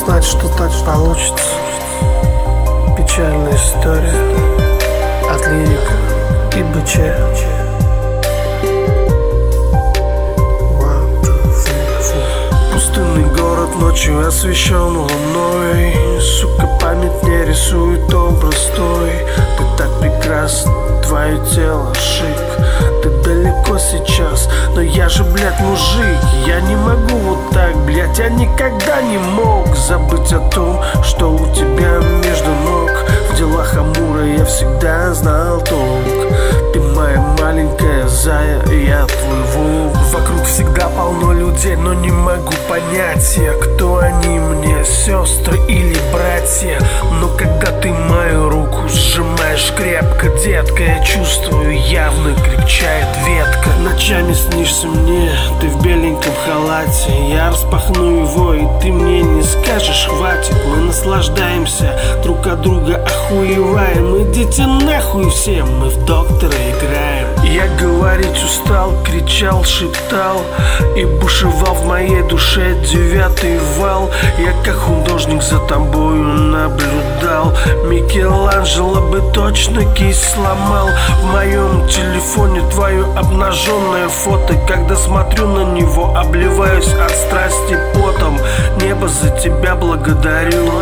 знать, что так получится. Печальная история от лирика и быча. Пустынный город ночью освещен луной. Сука, память не рисует образ твой. Ты так прекрасна, твое тело шик. Ты далеко сейчас, но я же, блядь, мужик. Я не могу вот так, блядь, я никогда не мог забыть о том, что у тебя между ног. В делах Амура я всегда знал толк. Ты моя маленькая зая, и я твой волк. Вокруг всегда полно людей, но не могу понять я, кто они мне, сестры или братья. Но когда ты мою руку сжимаешь крепко, детка, я чувствую, явно крепчает ветка. Ночами снишься мне, ты в беленьком халате. Я распахну его, и ты мне не скажешь хватит. Мы наслаждаемся, друг от друга охуеваем. Идите нахуй все, мы в доктора играем. Я говорить устал, кричал, шептал и бушевал в моей душе девятый вал. Я как художник за тобою наблюдал. Микеланджело бы точно кисть сломал. В моем телефоне твое обнаженное фото. Когда смотрю на него, обливаюсь от страсти потом. Небо за тебя благодарю.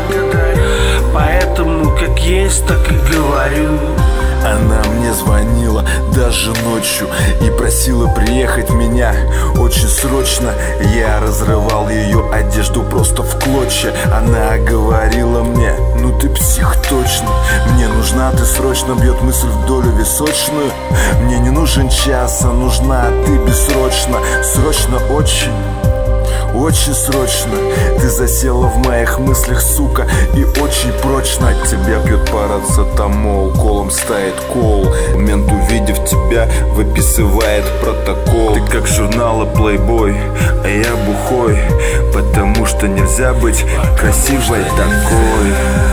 Поэтому как есть, так и говорю. Она мне звонила даже ночью и просила приехать меня очень срочно. Я разрывал ее одежду просто в клочья. Она говорила мне: ну ты псих точно. Мне нужна ты срочно, бьет мысль в долю височную. Мне не нужен час, а нужна ты бессрочно. Срочно очень. Очень срочно. Ты засела в моих мыслях, сука, и очень прочно. От тебя бьет парацетамол, колом ставит кол. Мент, увидев тебя, выписывает протокол. Ты как журнала Playboy, а я бухой. Потому что нельзя быть красивой такой.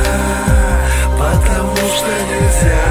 Потому что нельзя.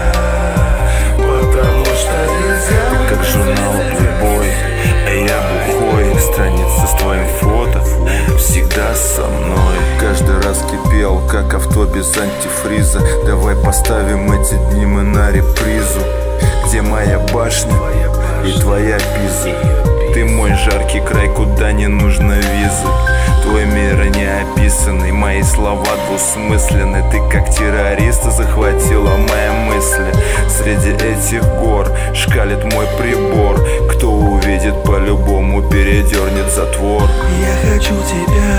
Потому что нельзя. Ты как журнал Playboy, а я бухой. Страница с твоим фото всегда со мной. Каждый раз кипел, как авто без антифриза. Давай поставим эти дни мы на репризу. Где моя башня и твоя Пиза? Ты мой жаркий край, куда не нужно визы. Твой мир неописанный, мои слова двусмысленны. Ты как террориста захватила мои мысли. Среди этих гор шкалит мой прибор. Кто увидит, по-любому передернет затвор. Я хочу тебя,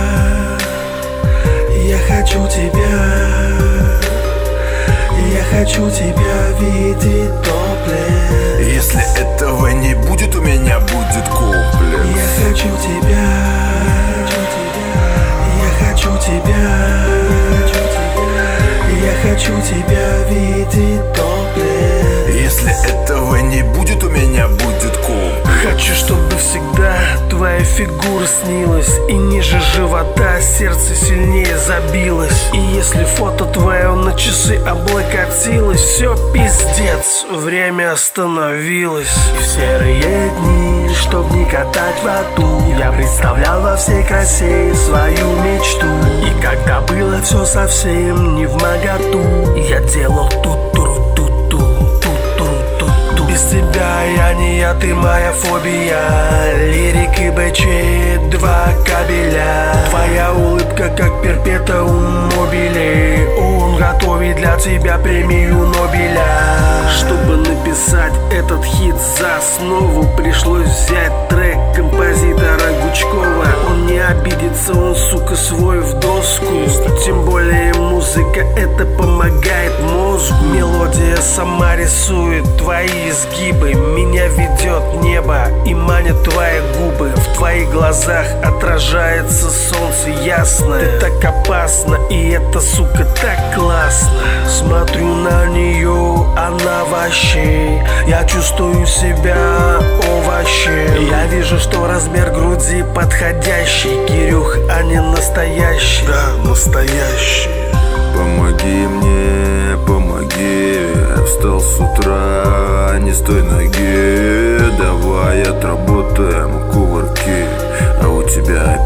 я хочу тебя, я хочу тебя видеть топлес. Если этого не будет, у меня будет комплекс. Я хочу тебя, я хочу тебя, я хочу тебя видеть топлес. Если этого не будет, у меня будет комплекс. Хочу, чтобы всегда твоя фигура снилась, и ниже живота сердце сильнее забилось. И если фото твое на часы облокотилось, все пиздец, время остановилось. И в серые дни, чтоб не катать в аду, я представлял во всей красе свою мечту. И когда было все совсем не вмоготу, я делал тут-туру-тут-ту. Без тебя я не я, ты моя фобия. Лирик и БЧ, два кабеля. Твоя улыбка как перпетуум мобиле. Он готовит для тебя премию Нобеля. Чтобы написать этот хит за основу, пришлось взять трек композитора Гучкова. Он не обидится, он, сука, свой в доску. Тем более музыка это помогает мозгу. Мелодия сама рисует твои изгибы. Меня ведет небо и манят твои губы. В твоих глазах отражается солнце ясно. Ты так опасна, и эта сука так классно. Смотрю на нее, она вообще. Я чувствую себя овощем. Я вижу, что размер груди подходящий. Кирюх, а не настоящий. Да, настоящий. Помоги мне, помоги. Я встал с утра не с той ноги. Давай отработаем кувырки, а у тебя опять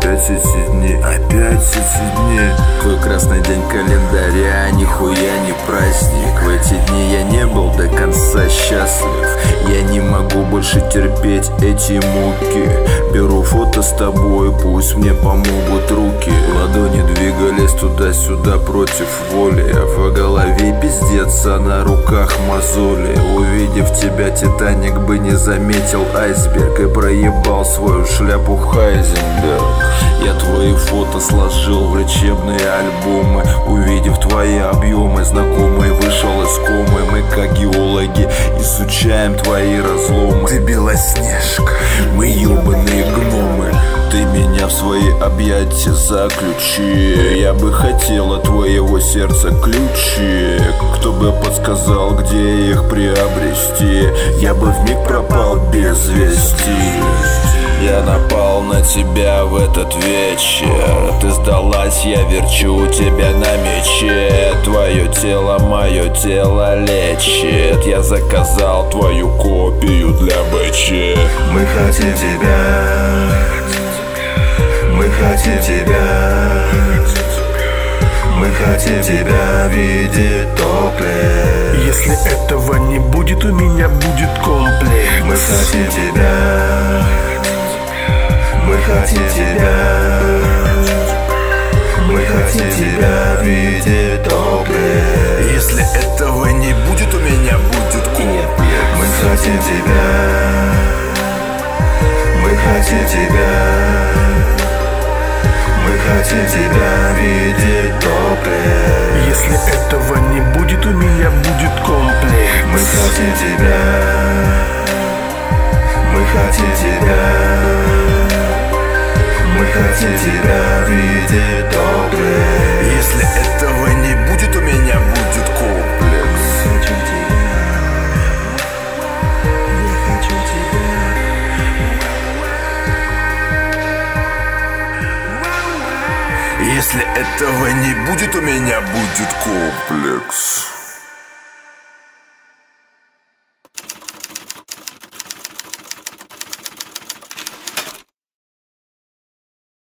опять эти дни, опять эти дни. Твой красный день календаря, нихуя не праздник. В эти дни я не был до конца счастлив. Я не могу больше терпеть эти муки. Беру фото с тобой, пусть мне помогут руки. Ладони двигались туда-сюда против воли. А в голове пиздец, а на руках мозоли. Увидев тебя, Титаник бы не заметил айсберг и проебал свою шляпу Хайзенберг. Я твои фото сложил в лечебные альбомы. Увидев твои объемы, знакомый вышел из комы. Мы, как геологи, изучаем твои разломы. Ты Белоснежка, мы ебаные гномы. Ты меня в свои объятия заключи. Я бы хотел от твоего сердца ключи. Кто бы подсказал, где их приобрести, я бы вмиг пропал без вести. Я напал на тебя в этот вечер. Ты сдалась, я верчу тебя на мече. Твое тело, мое тело лечит. Я заказал твою копию для БЧ. Мы хотим тебя, мы хотим тебя, мы хотим тебя видеть топлес. Если этого не будет, у меня будет комплекс. Мы хотим тебя, мы хотим тебя, мы хотим тебя видеть топлес. Если этого не будет, у меня будет комплекс. Мы хотим тебя, мы хотим тебя, мы хотим тебя видеть топлес. Если этого не будет, у меня будет комплекс. Мы хотим тебя, мы хотим тебя, мы хотим тебя видеть топлес. Если этого не будет, у меня будет комплекс. Если этого не будет, у меня будет комплекс.